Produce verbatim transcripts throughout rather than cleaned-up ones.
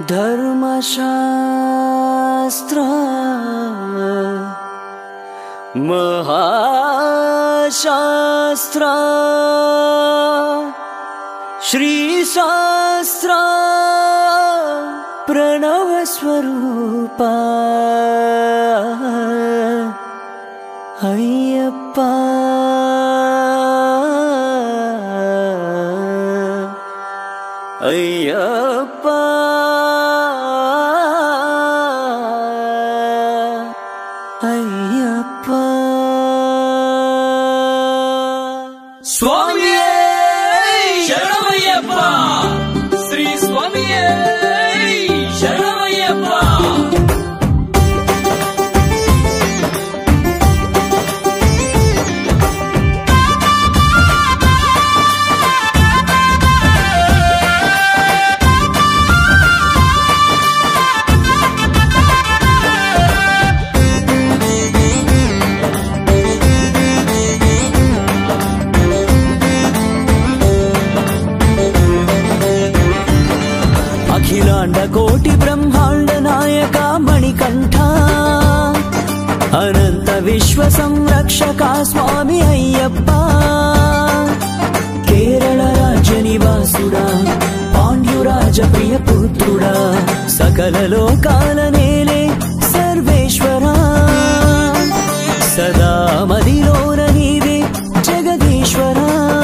धर्मशास्त्र महाशास्त्र श्रीशास्त्र प्रणव स्वरूपा अय्यप्पा अय्यप्पा अय्यप्पा स्वामी शरणमय्यप्पा श्री स्वामी शरणमय्यप्पा अखिलांड कोटि ब्रह्मांड नायका मणिकंठा अनंत विश्व संरक्षका स्वामी अय्यप्पा केरल राज्य निवासुडा पांड्युराज प्रिय पुत्रुडा सकल लोकाल नेले सर्वेश्वरा सदा मदिलोन नीवे जगदीश्वरा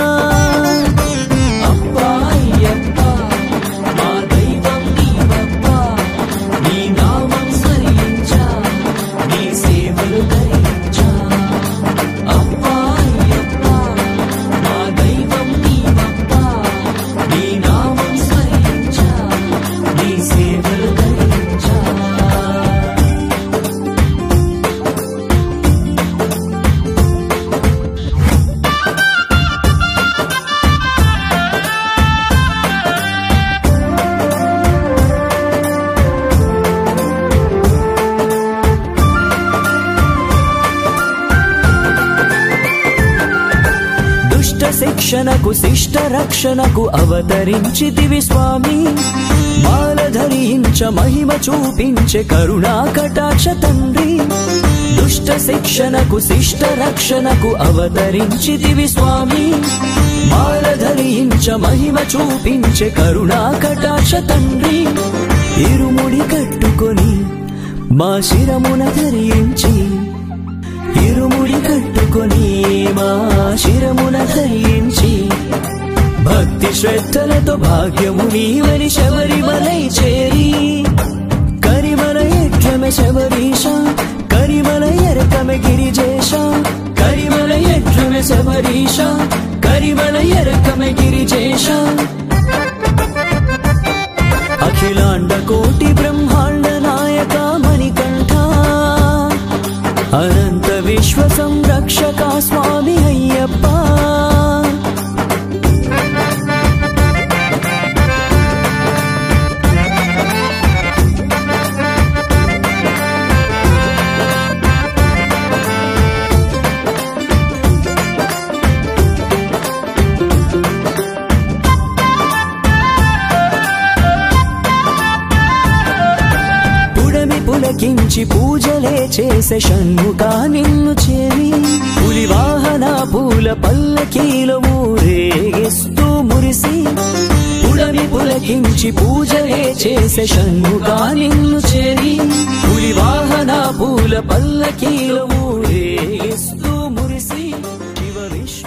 శిక్షణకు శిష్ట రక్షణకు అవతరించితివి స్వామి మాల ధరించ మహిమ చూపించే కరుణా కటాక్ష తండ్రి దుష్ట శిక్షణకు శిష్ట రక్షణకు అవతరించితివి స్వామి మాల ధరించ మహిమ చూపించే కరుణా కటాక్ష తండ్రి ఇరుముడి కట్టుకొని మా శిరమున ధరించి ఇరుముడి కట్టుకొని మా శిరమున ధరించి భక్తి శ్రద్ధలతో భాగ్యము నీవని శబరిమలై చేరి కరిమల ఎట్లమె శబరీష కరిమల ఎరకమె గిరిజేష కరిమల ఎట్లమె శబరీష కరిమల ఎరకమె గిరిజేష అఖిలాండ కోటి బ్రహ్మాండ నాయక మణికంఠ अनंत विश्व संरक्षका स्वामी अय्यप्पा పులకించి పూజలే చేసే షణ్ముఖా నిన్ను చేరి పులి వాహన పూల పల్లకీలో ఊరేగిస్తూ మురిసి పుడమి పులకించి పూజలే చేసే షణ్ముఖా నిన్ను చేరి పులి వాహన పూల పల్లకీలో ఊరేగిస్తూ మురిసి శివ విష్ణు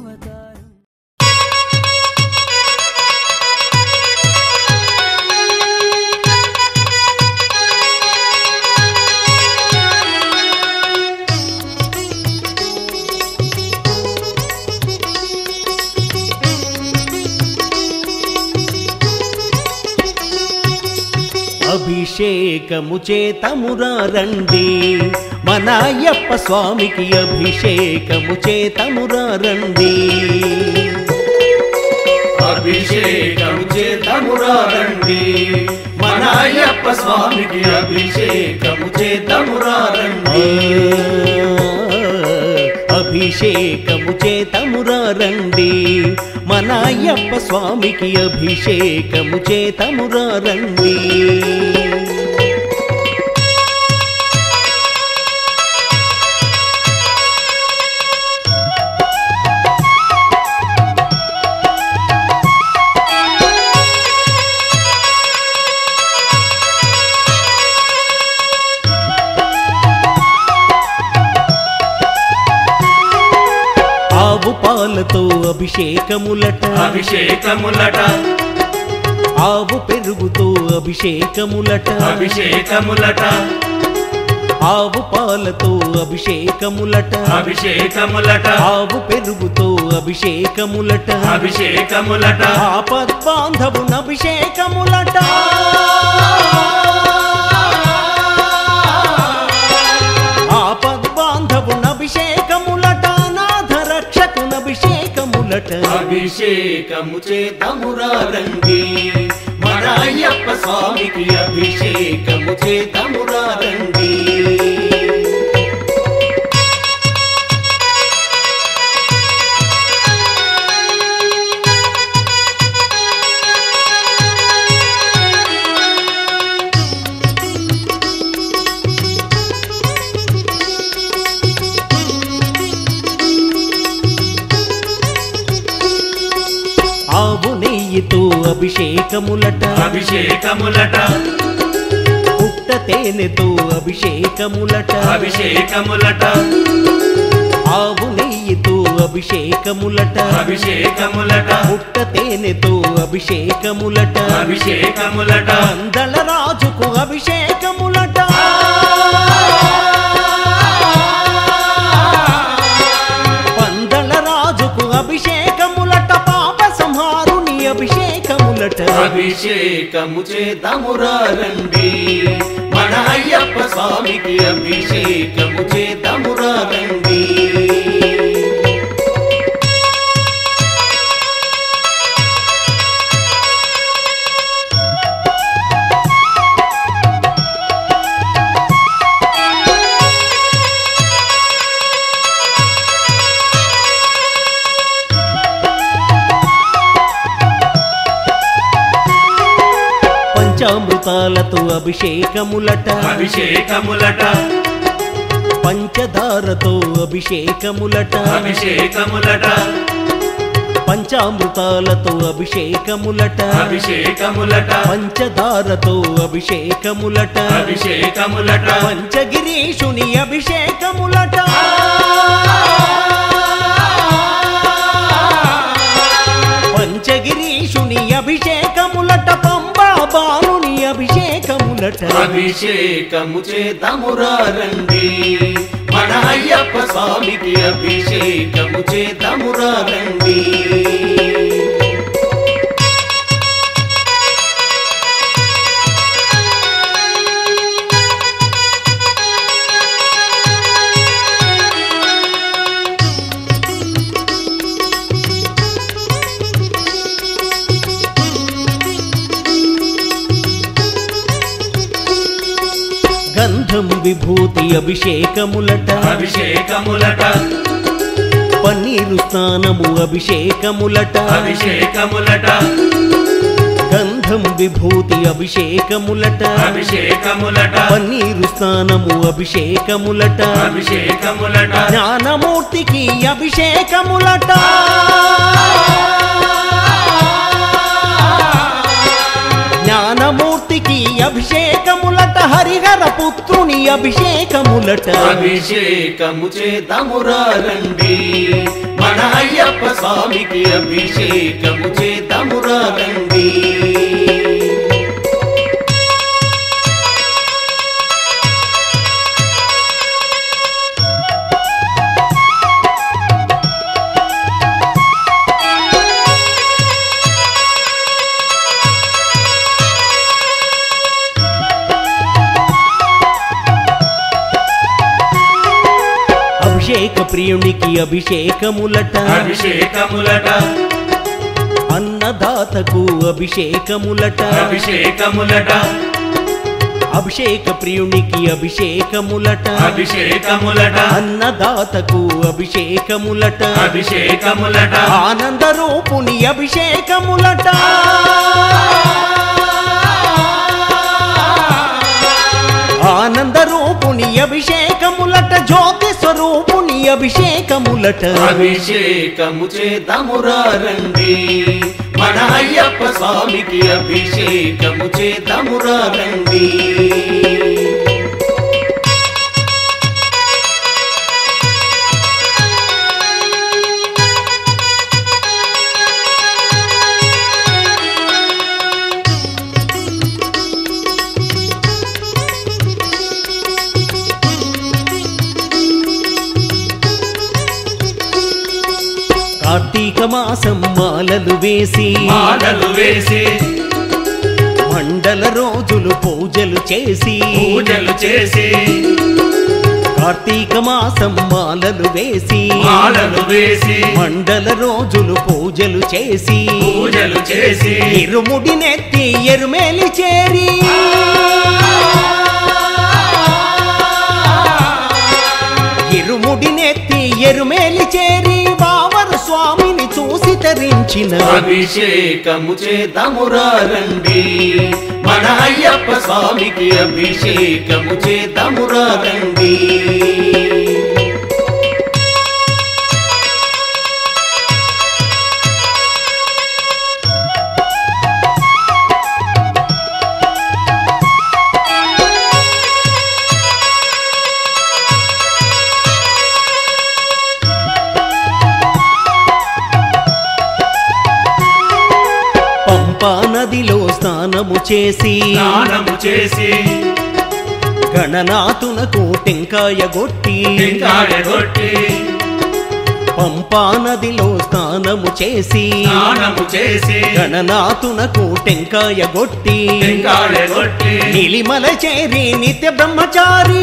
అభిషేకము చేతమురా రండి మన అయ్యప్ప స్వామికి అభిషేకము చేతమురా రండి అభిషేకము చేతమురా రండి మన అయ్యప్ప స్వామికి అభిషేకము చేతమురా రండి అభిషేకము చేతమురా రండి మన అయ్యప్ప స్వామికి అభిషేకము చేతమురా రండి. ఆవు పాలతో అభిషేకములట అభిషేకములట ఆవు పెరుగుతో అభిషేకములట అభిషేకములట ఆవు పాలతో అభిషేకములట అభిషేకములట ఆవు పెరుగుతో అభిషేకములట అభిషేకములట ఆపద్బాంధవున అభిషేకములట ఆపద్బాంధవున అభిషేకములట నాథ రక్షకున అభిషేకములట అభిషేకము చేతమురా రండి. మన అయ్యప్ప స్వామికి అభిషేకము చేతమురా రండి. ఆవు నెయ్యితో అభిషేకములట అభిషేకములట పుట్ట తేనెతో అభిషేకములట అభిషేకములట ఆవు నెయ్యితో అభిషేకములట అభిషేకములట పుట్ట తేనెతో అభిషేకములట అభిషేకములట అందల రాజుకు అభిషేకములట పందల రాజుకు అభిషేకములట పాప సంహారుని అభిషేకములట అభిషేకము చేతమురా రండి. మన అయ్యప్ప స్వామికి అభిషేకము చేతమురా రండి. పంచామృతాలతో అభిషేకములట అభిషేకములట పంచదారతో అభిషేకములట అభిషేకములట పంచామృతాలతో అభిషేకములట అభిషేకములట పంచదారతో అభిషేకములట అభిషేకములట పంచగిరీషుని అభిషేకములట పంచగిరీషుని అభిషేకములట పంబా బాలుని అభిషేకములట అభిషేకము చేతమురా రండి. మన అయ్యప్ప స్వామికి అభిషేకము చేతమురా రండి. గంధం విభూతి అభిషేకములట అభిషేకములట పన్నీరు స్నానము అభిషేకములట అభిషేకములట గంధం విభూతి అభిషేకములట అభిషేకములట పన్నీరు స్నానము అభిషేకములట అభిషేకములట జ్ఞానమూర్తికి అభిషేకములట జ్ఞానమూర్తికి అభిషేకములట హరిహర పుత్రుని అభిషేకములట అభిషేకము చేతమురా రండి. మన అయ్యప్ప స్వామికి అభిషేకము చేతమురా రండి. అభిషేక ప్రియునికి అభిషేకములట అభిషేకములట అన్నదాతకు అభిషేకములట అభిషేకములట అభిషేక ప్రియునికి అభిషేకములట అభిషేకములట అన్నదాతకు అభిషేకములట అభిషేకములట ఆనంద రూపుని అభిషేకములట ఆనంద రూపుని అభిషేకములట జ్యోతి స్వరూపుని అభిషేకములట అభిషేకము చేద్దామురా రండి మన అయ్యప్ప స్వామికి అభిషేకము చేద్దామురా రండి కార్తీక మాసం మాలలు వేసి మాలలు వేసి మండల రోజులు పూజలు చేసి పూజలు చేసి కార్తీక మాసం మాలలు వేసి మాలలు వేసి మండల రోజులు పూజలు చేసి పూజలు చేసి ఇరుముడి నెత్తి ఎరుమేలి చేరి ఇరుముడి నెత్తి ఎరుమేలి చేరి బావరు స్వామిని చూసి తరించిన అభిషేకము చేద్దామురా రండి మన అయ్యప్ప స్వామికి అభిషేకము చేద్దామురా రండి నదిలో స్నానము చేసి స్నానము చేసి గణనాథునకు టెంకాయ గొట్టి టెంకాయ గొట్టి పంపా నదిలో స్నానము చేసి స్నానము చేసి గణనాథునకు టెంకాయ గొట్టి టెంకాయ గొట్టి నీలిమల చేరి నిత్య బ్రహ్మచారి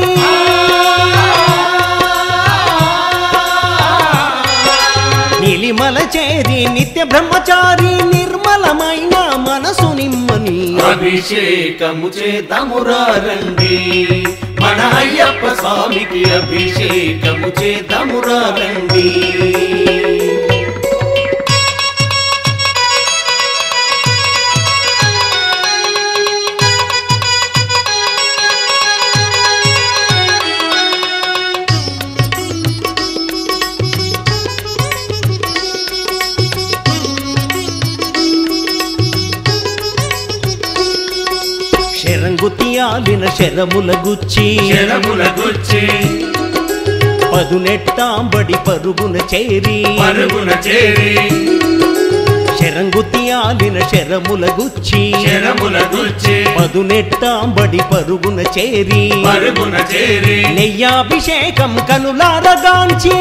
నీలిమల చేరి నిత్య బ్రహ్మచారి నిర్మలమైన మనసు నిమ్మని అభిషేకము చేద్దామురా రండి మన అయ్యప్ప స్వామికి అభిషేకము చేద్దామురా రండి శరంగుతియాలిన శరముల గుచ్చి శరముల గుచ్చి పదునెట్టాంబడి పరుగున చేరి పరుగున చేరి శరంగుతియాలిన శరముల గుచ్చి శరముల గుచ్చి పదునెట్టాంబడి పరుగున చేరి పరుగున చేరి నెయ్యాభిషేకం కనులారగాంచి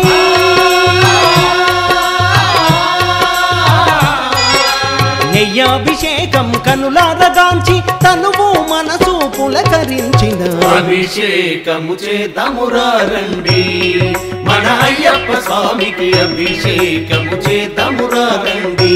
నెయ్యాభిషేకం కనులారగాంచి తనువు మనసు పులకరించిన అభిషేకము చేద్దామురా రండి మన అయ్యప్ప స్వామికి అభిషేకము చేద్దామురా రండి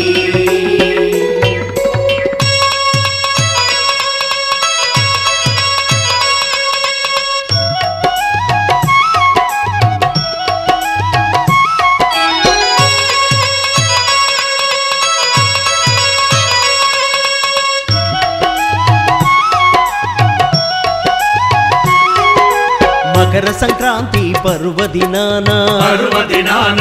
మకర సంక్రాంతి పర్వదినాన పర్వదినాన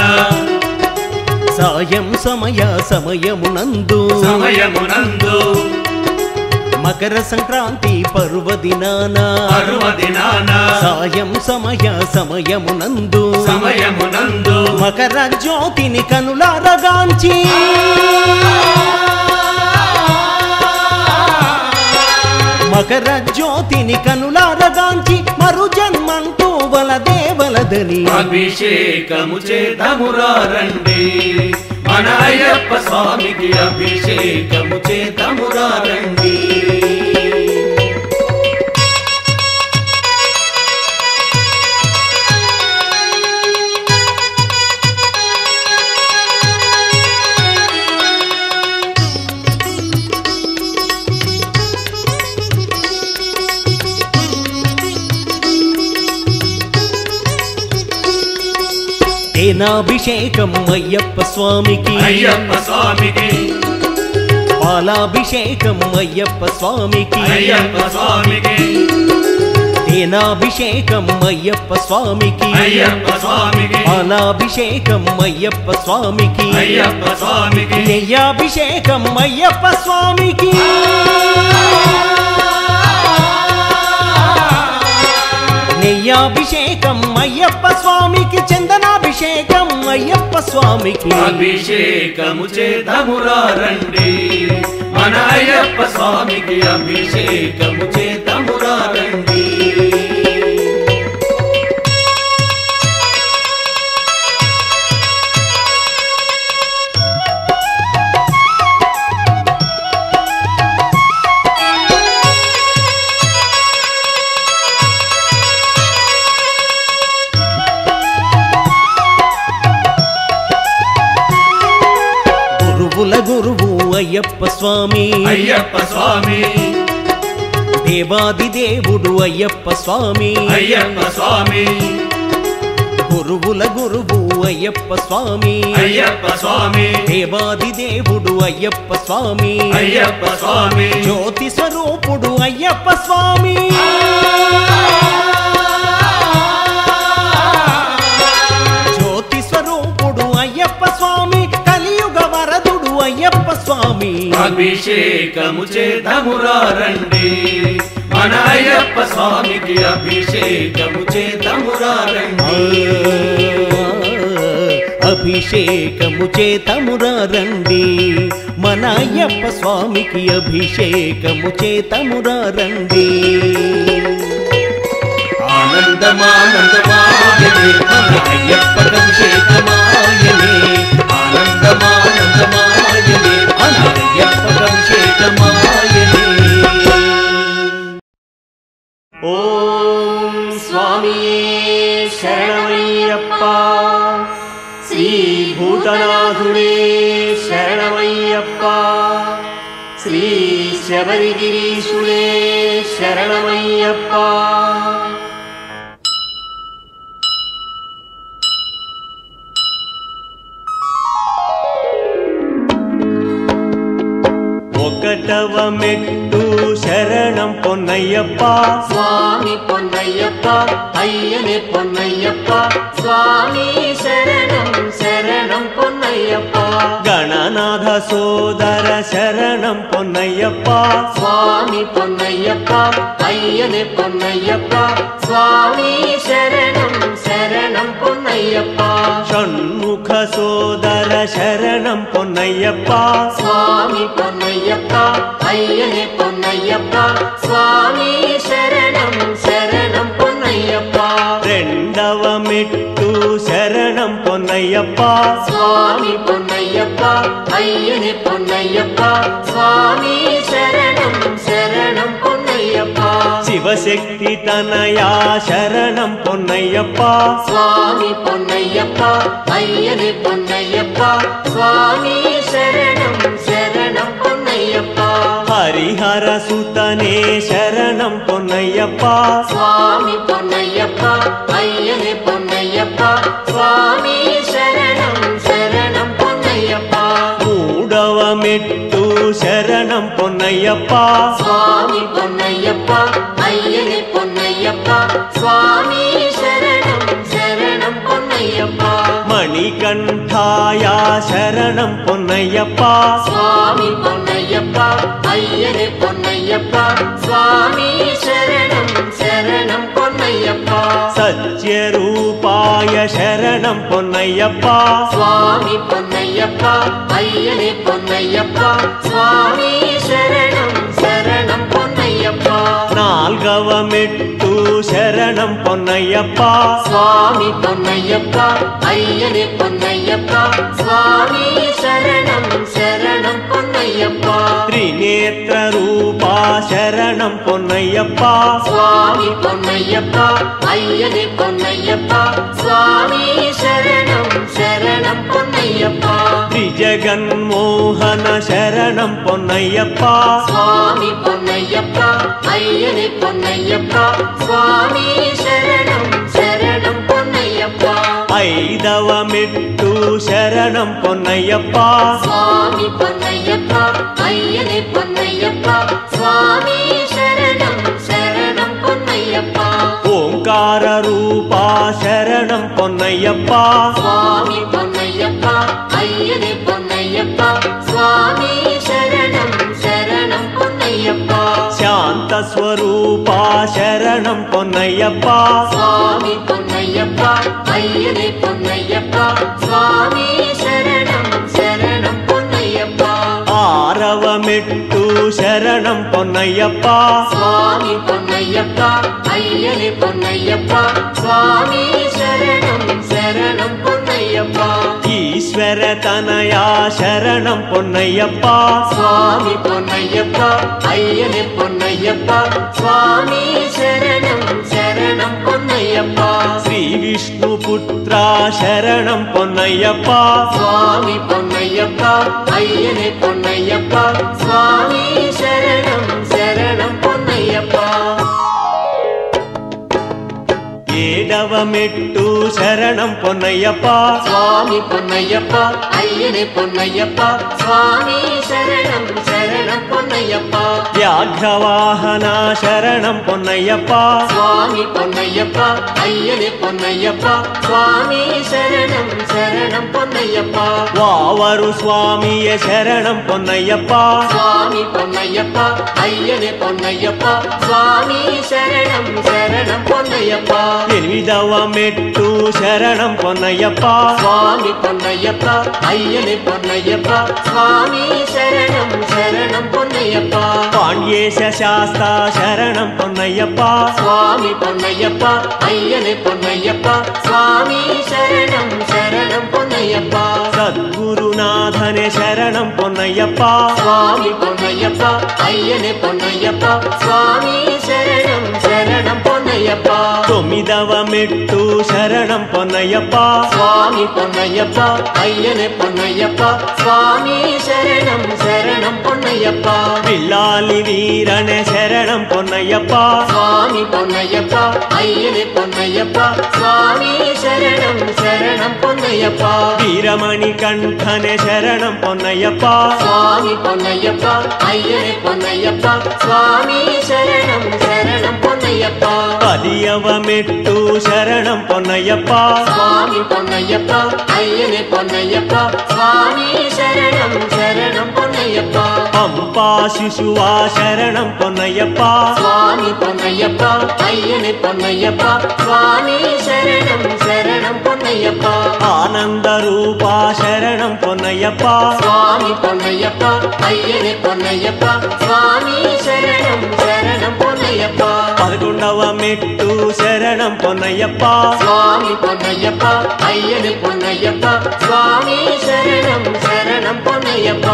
సాయం సమయ సమయమునందు సమయమునందు మకర సంక్రాంతి పర్వదినాన పర్వదినాన సాయం సమయ సమయమునందు సమయమునందు మకర జ్యోతిని కనులారగాంచి మకర జ్యోతిని కనులారగాంచి మరు జన్మంటూ వలదే వలదని అభిషేకము చేద్దామురా రండి మన అయ్యప్ప స్వామికి అభిషేకము చేద్దామురా రండి తేనాభిషేకం అయ్యప్ప స్వామికి అయ్యప్ప స్వామికి పాలాభిషేకం అయ్యప్ప స్వామికి అయ్యప్ప స్వామికి తేనాభిషేకం అయ్యప్ప స్వామికి అయ్యప్ప స్వామికి పాలాభిషేకం అయ్యప్ప స్వామికి అయ్యప్ప స్వామికి నెయ్యాభిషేకం అయ్యప్ప స్వామికి నెయ్యాభిషేకం అయ్యప్ప స్వామికి చందనాభిషేకం అయ్యప్ప స్వామికి అభిషేకము చేద్దామురా రండి మన అయ్యప్ప స్వామికి అభిషేకము చేద్దామురా రండి గురువుల గురువు అయ్యప్ప స్వామి అయ్యప్ప స్వామి దేవాది దేవుడు అయ్యప్ప స్వామి అయ్యప్ప స్వామి గురువుల గురువు అయ్యప్ప స్వామి అయ్యప్ప స్వామి దేవాది దేవుడు అయ్యప్ప స్వామి అయ్యప్ప స్వామి జ్యోతి స్వరూపుడు అయ్యప్ప స్వామి జ్యోతి స్వరూపుడు అయ్యప్ప స్వామి కలియుగ వరదుడు అయ్యప్ప స్వామి అభిషేకము చేద్దామురా రండి మన అయ్యప్ప స్వామికి అభిషేకము చేద్దామురా రండి అభిషేకము చేతమురా రండి మన అయ్యప్ప స్వామికి అభిషేకము చేతమురా రండి ఆనందమానందమాయనే మన అయ్యప్పకి అభిషేకమాయనే ఆనందమానందమాయనే మన అయ్యప్పకి అభిషేకమాయనే ఓం స్వామి శరణమయ్యప్ప శ్రీ భూతనాథుడే శరణమయ్యప్ప శ్రీ శబరిగిరీశుడే శరణమయ్యప్ప ఒకటవ మెట్టు శరణం పొన్నయ్యప్ప స్వామి పొన్నయ్యప్ప అయ్యనే పొన్నయ్యప్ప స్వామి శరణం శరణం పొన్నయ్యప్ప గణనాథ సోదర శరణం పొన్నయ్యప్ప స్వామి పొన్నయ్యప్ప అయ్యనే పొన్నయ్యప్ప స్వామి శరణం శరణం పొన్నయ్యప్ప షణ్ముఖ సోదర శరణం పొన్నయ్యప్ప స్వామి పొన్నయ్యప్ప అయ్యనే పొన్నయ్యప్ప స్వామి శరణం శరణం పొన్నయ్యప్ప రెండవ మెట్టు శరణం పొన్నయ్యప్ప స్వామి పొన్నయ్యప్ప అయ్యనే పొన్నయ్యప్ప స్వామి శరణం శరణం పొన్నయ్యప్ప శివశక్తి తనయా శరణం పొన్నయ్యప్ప స్వామి పొన్నయ్యప్ప అయ్యనే పొన్నయ్యప్ప స్వామి శరణం శరణం పొన్నయ్యప్ప హరిహర సుతనే శరణం పొన్నయ్యప్ప స్వామి పొన్నయ్యప్ప అయ్యనే పొన్నయ్యప్ప స్వామి శరణం శరణం పొన్నయ్యప్ప మూడవ మెట్టు శరణం పొన్నయ్యప్ప స్వామి పొన్నయ్యప్ప అయ్యనే పొన్నయ్యప్ప స్వామి శరణం శరణం పొన్నయ్యప్ప మణికంఠాయ శరణం పొన్నయ్యప్ప స్వామి పొన్నయ్యప్ప అయ్యనే పొన్నయ్యప్ప స్వామి శరణం శరణం పొన్నయ్యప్ప సత్యరూపాయ శరణం పొన్నయ్యప్ప స్వామి పొన్నయ్యప్ప అయ్యనే పొన్నయ్యప్ప స్వామి శరణం శరణం పొన్నయ్యప్ప నాల్గవ మెట్టు శరణం పొన్నయ్యప్ప స్వామి పొన్నయ్యప్ప అయ్యనే పొన్నయ్యప్ప స్వామి శరణం శరణం పొన్నయ్యప్ప త్రినేత్ర రూపా శరణం పొన్నయ్యప్ప స్వామి పొన్నయ్యప్ప అయ్యనే పొన్నయ్యప్ప స్వామి శరణం శరణం పొన్నయ్యప్ప త్రిజగన్మోహన శరణం పొన్నయ్యప్ప స్వామి పొన్నయ్యప్ప అయ్యనే పొన్నయ్యప్ప స్వామి శరణం శరణం పొన్నయ్యప్ప ఐదు ఎనిమిదవ మెట్టు శరణం పొన్నయ్యప్ప స్వామి పొన్నయ్యప్ప అయ్యనే పొన్నయ్యప్ప స్వామి శరణం శరణం పొన్నయ్యప్ప ఓంకార రూప శరణం పొన్నయ్యప్ప స్వామి పొన్నయ్యప్ప అయ్యనే పొన్నయ్యప్ప స్వామి శరణం శరణం పొన్నయ్యప్ప శాంత స్వరూప శరణం పొన్నయ్యప్ప స్వామి పొన్నయ్యప్ప అయ్యనే పొన్నయ్యప్ప స్వామి శరణం శరణం పొన్నయ్యప్ప ఆరవ మెట్టు శరణం పొన్నయ్యప్ప స్వామి పొన్నయ్యప్ప అయ్యనే పొన్నయ్యప్ప స్వామి శరణం శరణం పొన్నయ్యప్ప ఈశ్వర తనయా శరణం పొన్నయ్యప్ప స్వామి పొన్నయ్యప్ప అయ్యనే పొన్నయ్యప్ప స్వామి శరణం శరణం పొన్నయ్యప్ప శ్రీ విష్ణు పుత్ర శరణం పొన్నయ్యప్ప స్వామి పొన్నయ్యప్ప అయ్యనే పొన్నయ్యప్ప స్వామి శరణం శరణం పొన్నయ్యప్ప ఏడవ మెట్టు శరణం పొన్నయ్యప్ప స్వామి పొన్నయ్యప్ప అయ్యనే పొన్నయ్యప్ప స్వామి శరణం శరణం పొన్నయ్యప్ప వ్యాఘ్రవాహన శరణం పొన్నయ్యప్ప స్వామి పొన్నయ్యప్ప అయ్యనే పొన్నయ్యప్ప స్వామి శరణం శరణం పొన్నయ్యప్ప వావరు స్వామియ శరణం పొన్నయ్యప్ప స్వామి పొన్నయ్యప్ప అయ్యనే పొన్నయ్యప్ప స్వామి శరణం శరణం పొన్నయ్యప్ప ఎనిమిదవ మెట్టు శరణం పొన్నయ్యప్ప స్వామి పొన్నయ్యప్ప అయ్యనే పొన్నయ్యప్ప స్వామి శరణం శరణం పొన్నయ్యప్ప పాండ్యేశ శాస్త శరణం పొన్నయ్యప్ప స్వామి పొన్నయ్యప్ప అయ్యనే పొన్నయ్యప్ప స్వామి శరణం శరణం పొన్నయ్యప్ప సద్గురునాథనే శరణం పొన్నయ్యప్ప స్వామి పొన్నయ్యప్ప అయ్యనే పొన్నయ్యప్ప స్వామి శరణం శరణం పొన్నయ్యప్ప తొమ్మిదవ మెట్టు శరణం పొన్నయ్యప్ప స్వామి పొన్నయ్యప్ప అయ్యనే పొన్నయ్యప్ప స్వామి శరణం శరణం పొన్నయ్యప్ప పిల్లాలి వీరనే శరణం పొన్నయ్యప్ప స్వామి పొన్నయ్యప్ప అయ్యనే పొన్నయ్యప్ప స్వామి శరణం శరణం పొన్నయ్యప్ప వీరమణి కంఠనే శరణం పొన్నయ్యప్ప స్వామి పొన్నయ్యప్ప అయ్యనే పొన్నయ్యప్ప స్వామి శరణం శరణం పొన్నయ్యప్ప పదియవ మెట్టు శరణం పొన్నయ్యప్ప స్వామి పొన్నయ్యప్ప అయ్యనే పొన్నయ్యప్ప స్వామి శరణం శరణం పొన్నయ్యప్ప పంపా శిశువా శరణం పొన్నయ్యప్ప స్వామి పొన్నయ్యప్ప అయ్యనే పొన్నయ్యప్ప స్వామి శరణం శరణం పొన్నయ్యప్ప ఆనంద రూపా శరణం పొన్నయ్యప్ప స్వామి పొన్నయ్యప్ప అయ్యనే పొన్నయ్యప్ప స్వామి శరణం శరణం పొన్నయ్యప్ప పదకొండవ మెట్టు శరణం పొన్నయ్యప్ప స్వామి పొన్నయ్యప్ప అయ్యనే పొన్నయ్యప్ప స్వామి శరణం శరణం పొన్నయ్యప్ప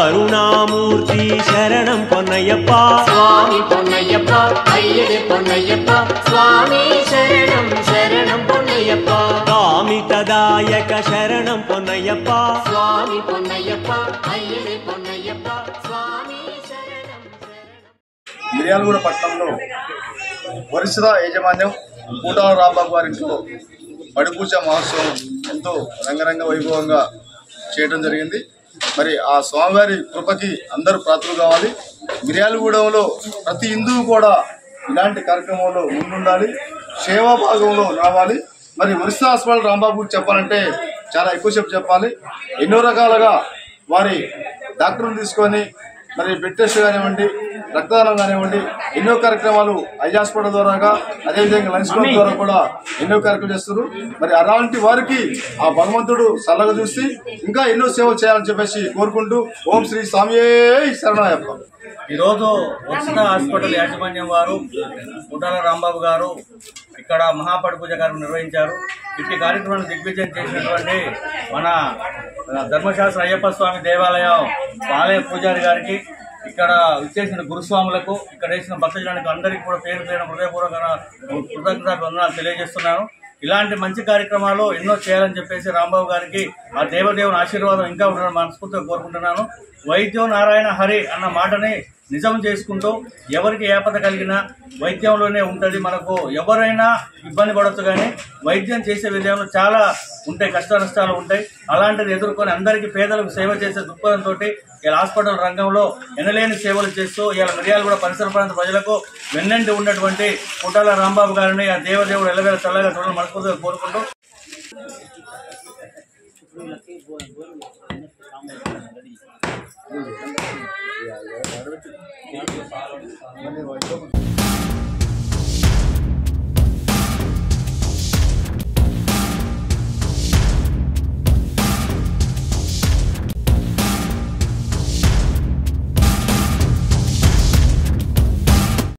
కరుణామూర్తి శరణం పొన్నయ్యప్ప స్వామి పొన్నయ్యప్ప అయ్యనే పొన్నయ్యప్ప స్వామి శరణం శరణం పొన్నయ్యప్ప కామితదాయక శరణం పొన్నయ్యప్ప స్వామి పొన్నయ్యప్ప అయ్యనే పొన్నయ్యప్ప స్వామి శరణం శరణం మిర్యాలగూడ పట్టణంలో వరిసద యాజమాన్యం పూటాల రాంబాబు గారింట్లో పడిపూజ మహోత్సవం ఎంతో రంగరంగ వైభవంగా చేయడం జరిగింది. మరి ఆ స్వామివారి కృపకి అందరూ పాత్రలు కావాలి. మిర్యాలగూడెంలో ప్రతి హిందువు కూడా ఇలాంటి కార్యక్రమంలో ముందుండాలి, సేవా భాగంలో రావాలి. మరి వరిసద హాస్పిటల్ రాంబాబు చెప్పాలంటే చాలా ఎక్కువసేపు చెప్పాలి. ఎన్నో రకాలుగా వారి డాక్టర్లు తీసుకొని మరి బ్లడ్ టెస్ట్ కానివ్వండి, రక్తదానం కానివ్వండి, ఎన్నో కార్యక్రమాలు ఐ హాస్పిటల్ ద్వారాగా అదేవిధంగా లంచ్ క్లబ్ ద్వారా కూడా ఎన్నో కార్యక్రమాలు చేస్తారు. మరి అలాంటి వారికి ఆ భగవంతుడు చల్లగా చూసి ఇంకా ఎన్నో సేవలు చేయాలని చెప్పేసి కోరుకుంటూ ఓం శ్రీ స్వామియే శరణాయప్ప. ఈరోజు వరిసద హాస్పిటల్ యాజమాన్యం వారు పూటాల రాంబాబు గారు ఇక్కడ మహాపడి పూజ కార్యక్రమం నిర్వహించారు. ఇట్టి కార్యక్రమాన్ని దిగ్విజయం చేసినటువంటి మన ధర్మశాస్త్ర అయ్యప్ప స్వామి దేవాలయం ఆలయ పూజారి గారికి, ఇక్కడ విచ్చేసిన గురుస్వాములకు, ఇక్కడ వేసిన భక్తజనానికి అందరికీ కూడా పేరు పేరు హృదయపూర్వక కృతజ్ఞత వందనాలు తెలియజేస్తున్నాను. ఇలాంటి మంచి కార్యక్రమాలు ఎన్నో చేయాలని చెప్పేసి రాంబాబు గారికి ఆ దేవదేవుని ఆశీర్వాదం ఇంకా ఉండడం మనస్ఫూర్తిగా కోరుకుంటున్నాను. వైద్యో నారాయణ హరి అన్న మాటని నిజం చేసుకుంటూ ఎవరికి ఏపత కలిగినా వైద్యంలోనే ఉంటుంది. మనకు ఎవరైనా ఇబ్బంది పడవచ్చు, కానీ వైద్యం చేసే విధానంలో చాలా ఉంటాయి, కష్ట నష్టాలు ఉంటాయి. అలాంటిది ఎదుర్కొని అందరికీ పేదలకు సేవ చేసే దృక్పథంతో ఇలా హాస్పిటల్ రంగంలో ఎనలేని సేవలు చేస్తూ ఇలా మిర్యాల కూడా పరిసర ప్రాంత ప్రజలకు వెన్నంటి ఉన్నటువంటి పుట్టాల రాంబాబు గారిని ఆ దేవదేవుడు ఎల్లవేళ చల్లగా చూడాలని మనస్ఫూర్తిగా కోరుకుంటూ